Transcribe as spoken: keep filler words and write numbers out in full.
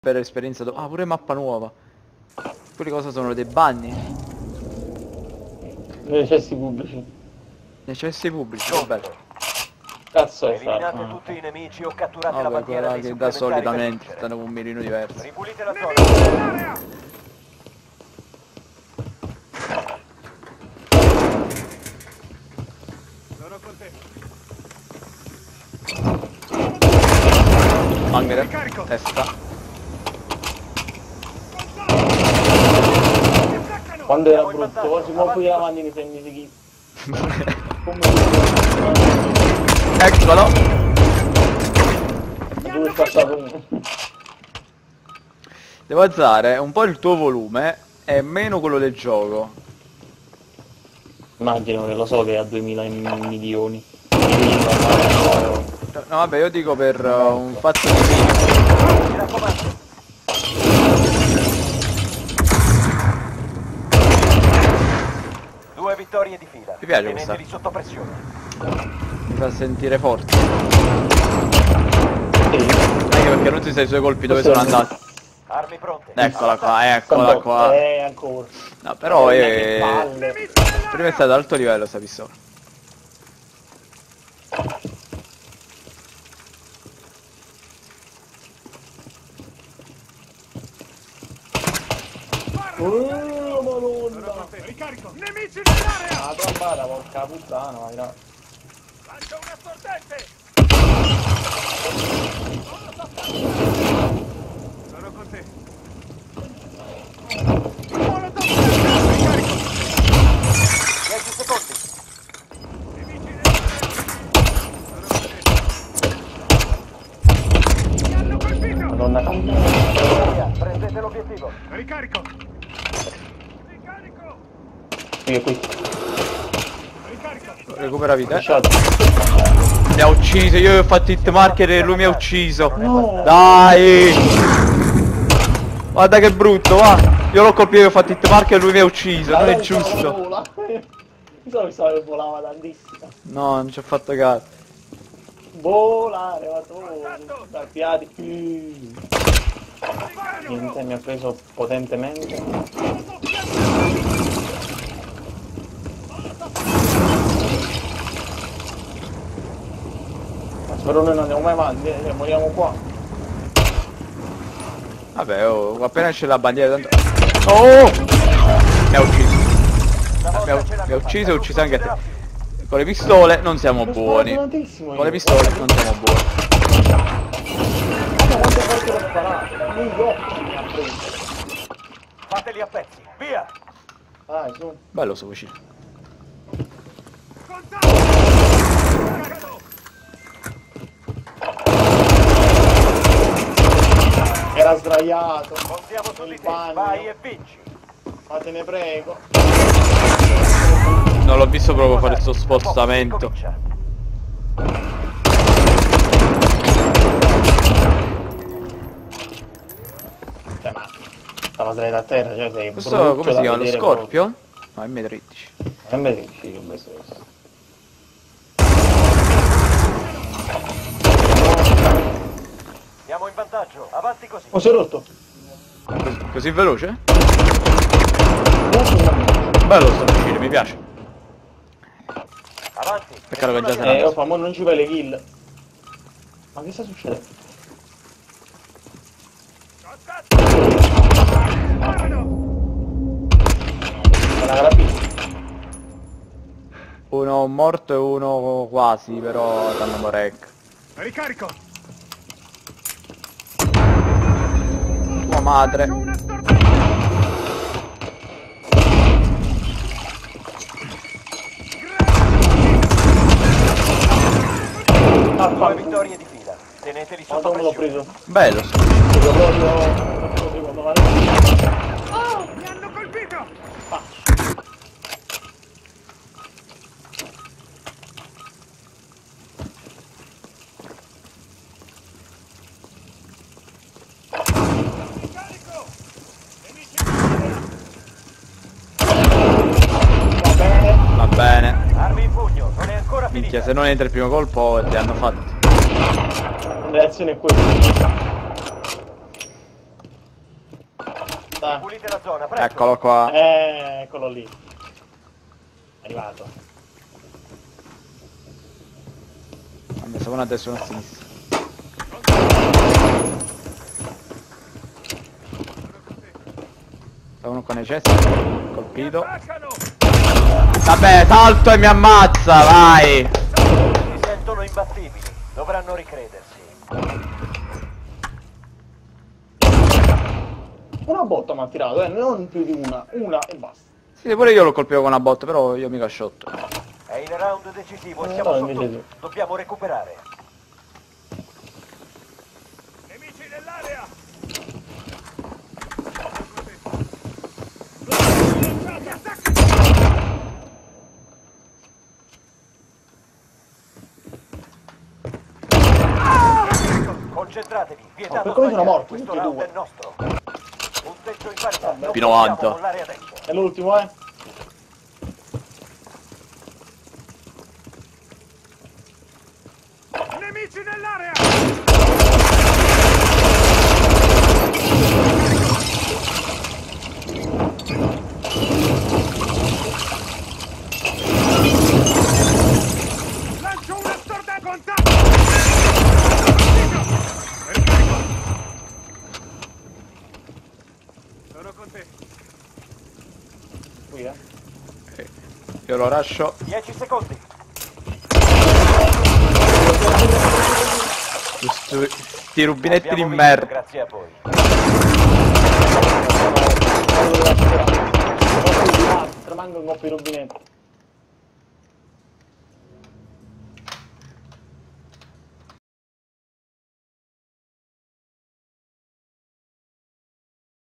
per esperienza do... Ah, pure mappa nuova. Quelli cosa sono? Dei bagni? Necessi pubblici. Necessi pubblici, che bello. Cazzo è Eliminate stato? tutti i nemici o catturate la Vabbè, bandiera quella dei che da supplementari per solitamente vincere. stanno con un mirino diverso. Ripulite la zona. Sono con te. Angere, testa. Quando era brutto, quasi muovo di avanti nei segni di chi. Eccolo. Dove è passato uno? Devo alzare un po' il tuo volume e meno quello del gioco. Immagino che lo so che è a duemila milioni. No vabbè, io dico per uh, un fatto di Mi raccomando. Due vittorie di fila. Mi piace questa. Teneteli sotto pressione. mi fa sentire forte. Anche perché non si sa i suoi colpi dove sono andati. Armi pronte. Eccola qua, eccola qua. Eh, ancora. No, però Eh, è... palle. prima è stato ad alto livello sta pistola. Oh, madonna. Ricarico! Nemici nell'area! La trombata, porca puttana, vai là. Lancia una sorgente! Sono con te. Molotov! Ricarico! dieci secondi. Nemici nell'area! Sono con te. Mi hanno colpito! Madonna, Via, prendete l'obiettivo. Ricarico! Ricarico! qui è qui. Ricarico! Recupera vita. eh. Lasciato. Mi ha ucciso, io ho fatto hit marker e lui mi ha ucciso. No. Dai! Guarda che brutto, va! Io l'ho colpito e ho fatto hit marker e lui mi ha ucciso, non è giusto. Mi so che stavo che volava tantissimo. No, non ci ho fatto caso. Volare, ma tu, dai piedi. Niente, mi ha preso potentemente. Ma spero noi non andiamo mai avanti, eh, moriamo qua. Vabbè, oh, appena c'è la bandiera tanto... Oh! Mi ha ucciso. Mi ha, mi ha ucciso e ha ucciso anche te. Con le pistole non siamo buoni. Con le pistole non siamo buoni. Ma quante volte l'ho sparato? Negli occhi mi ha preso. Fateli a pezzi. Via! Dai, su. Bello sto fucile. Contatto! Ricarico! Era sdraiato. Contiamo su di Il te. bagno. Vai e vinci. Ma te ne prego. Non l'ho visto proprio fare questo spostamento. Comincia. Cioè, ma stava sdraiato a terra, cioè sei Questo brutto come si da chiama? Lo vedere scorpio? No, è M tredici. proprio. Eh, beh, sì, che bello questo. Siamo in vantaggio. Avanti così. Oh, si è rotto. Così, così veloce? Bello sto fucile, mi piace. Avanti. Peccato che già se Nessuna n'è Eh, andato. oh, fa, mo non ci fai le kill. Ma che sta succedendo? Contatto! Sparano! È una carabina. Uno morto e uno quasi, però danno morec. Ricarico! Tua madre. Lancia una sorgente! Ah, Due fa. vittorie di fila. Teneteli Ma sotto dove l'ho pressione. preso? Bello sto. Preso proprio... così quando va lì. Oh! Mi hanno colpito! Ah. Ricarico! Nemici nell'area! Va bene. Va bene. Armi in pugno. Non è ancora Minchia, finita. se non entra il primo colpo ti hanno fatto. La reazione è questa. qua. Pulite la zona, presto. Eccolo qua. Eh, eccolo lì. È arrivato. Ha messo uno a destra e uno a sinistra. Sta uno con i cessi. Colpito. Attaccano! Vabbè, salto e mi ammazza, vai! Si sentono imbattibili. Dovranno ricredersi. Una botta mi ha tirato, eh, non più di una. Una e basta. Sì, pure io lo colpivo con una botta, però io mica sciotto. È il round decisivo e Eh, siamo no, sotto. invece Dobbiamo recuperare. Nemici nell'area! Concentratevi, Oh, vietato per come sono sbagliare. morti, Questo tutti e round due. è nostro. Punteggio in parità. Non P possiamo novanta. mollare adesso. È l'ultimo, eh. Nemici nell'area! Lancio una storta a contatto! Ricarico! Sono con te. Qui, eh. Io lo lascio. dieci secondi. Giusto. Sti rubinetti di Abbiamo vinto, merda. grazie a voi. Tremando un po' i rubinetti.